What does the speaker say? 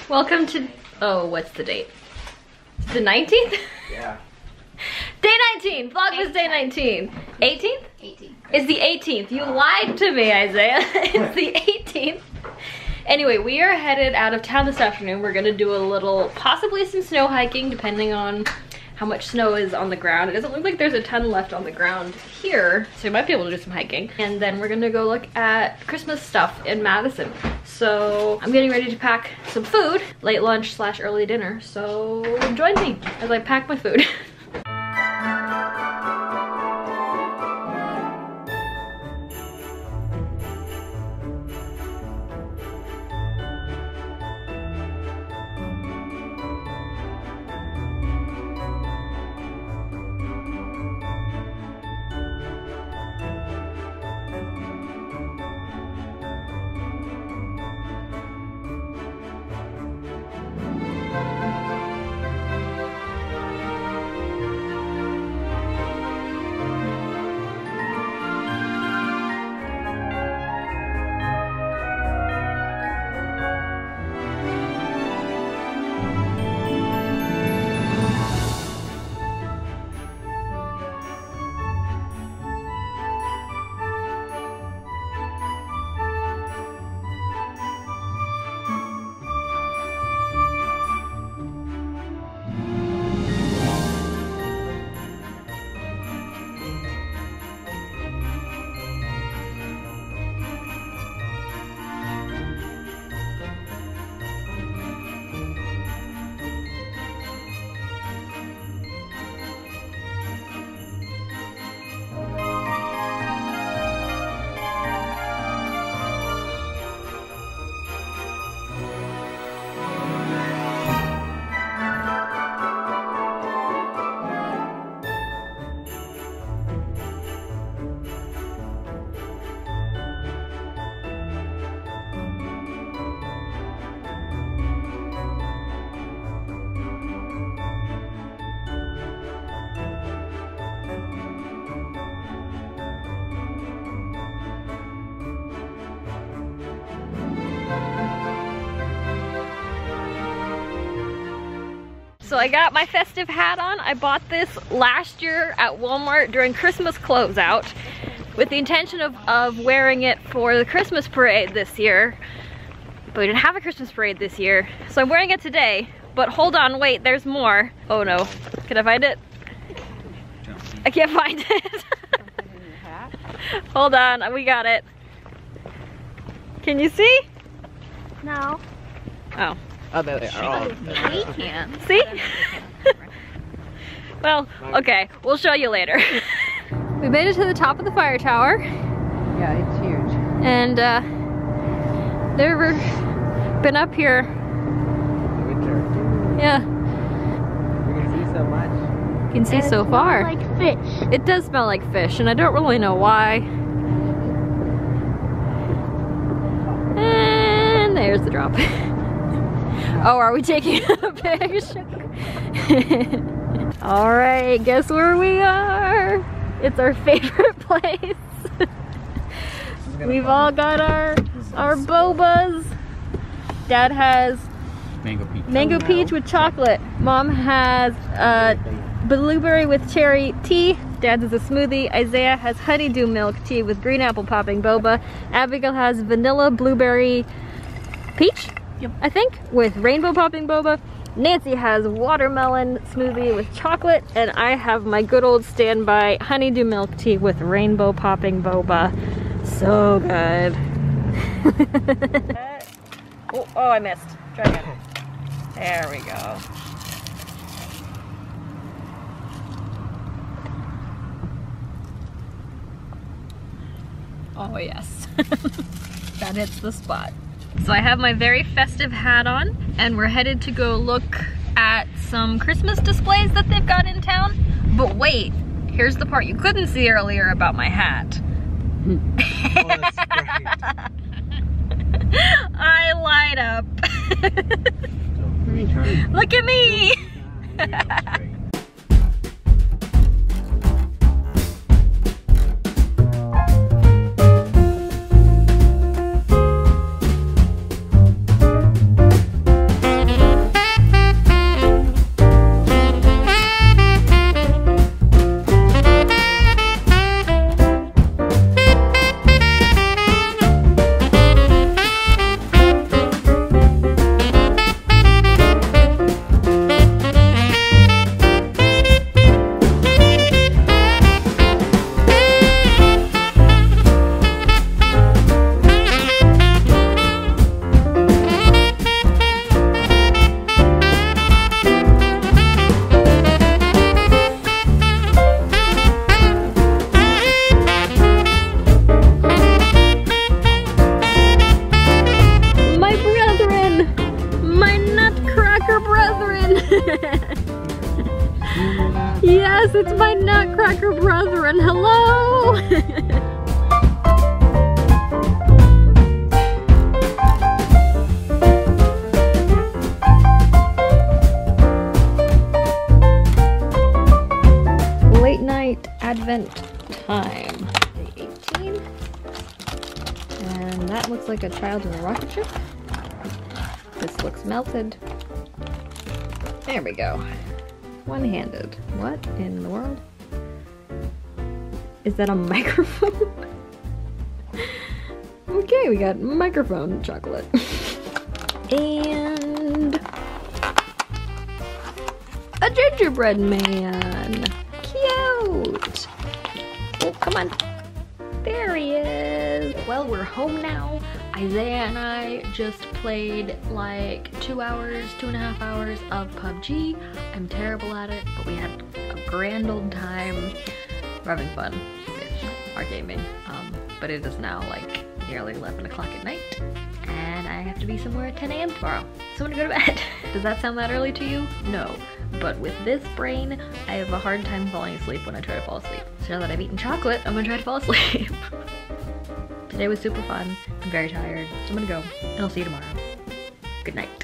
Welcome to, oh, what's the date? The 19th? Yeah. Day 19, Vlogmas day 19. 18th? 18th. It's the 18th. You lied to me, Isaiah. It's the 18th. Anyway, we are headed out of town this afternoon. We're gonna do a little, possibly some snow hiking, depending on how much snow is on the ground. It doesn't look like there's a ton left on the ground here, so you might be able to do some hiking. And then we're gonna go look at Christmas stuff in Madison. So I'm getting ready to pack some food, late lunch / early dinner. So join me as I pack my food. So I got my festive hat on. I bought this last year at Walmart during Christmas closeout with the intention of wearing it for the Christmas parade this year. But we didn't have a Christmas parade this year. So I'm wearing it today, but hold on, wait, there's more. Oh no, can I find it? I can't find it. Hold on, we got it. Can you see? No. Oh. Oh, there they are. We can. See? Well, okay, we'll show you later. We made it to the top of the fire tower. Yeah, it's huge. And never been up here. Winter. Yeah, We can see so much. you can see so far. Like fish. It does smell like fish, and I don't really know why. And there's the drop. Oh, are we taking a picture? All right, guess where we are? It's our favorite place. We've all got our bobas. Dad has mango peach with chocolate. Mom has blueberry with cherry tea. Dad's is a smoothie. Isaiah has honeydew milk tea with green apple popping boba. Abigail has vanilla blueberry peach, I think, with rainbow popping boba. Nancy has watermelon smoothie with chocolate, and I have my good old standby honeydew milk tea with rainbow popping boba. So good. Oh, I missed. Try again. There we go. Oh yes. That hits the spot. So I have my very festive hat on, and we're headed to go look at some Christmas displays that they've got in town. But wait, here's the part you couldn't see earlier about my hat. Oh, that's great. I light up. Look at me. Yes, it's my nutcracker brethren. Hello! Late night advent time. Day 18. And that looks like a child in a rocket ship. This looks melted. There we go. One-handed. What in the world? Is that a microphone? Okay, we got microphone chocolate. And a gingerbread man. Cute. Oh, come on. There he is. Well, we're home now. Isaiah and I just played like 2.5 hours of PUBG. I'm terrible at it, but we had a grand old time. We're having fun with our gaming. But it is now like nearly 11 o'clock at night, and I have to be somewhere at 10 a.m. tomorrow. So I'm gonna go to bed. Does that sound that early to you? No. But with this brain, I have a hard time falling asleep when I try to fall asleep. So now that I've eaten chocolate, I'm gonna try to fall asleep. Today was super fun. I'm very tired. So I'm gonna go, and I'll see you tomorrow. Good night.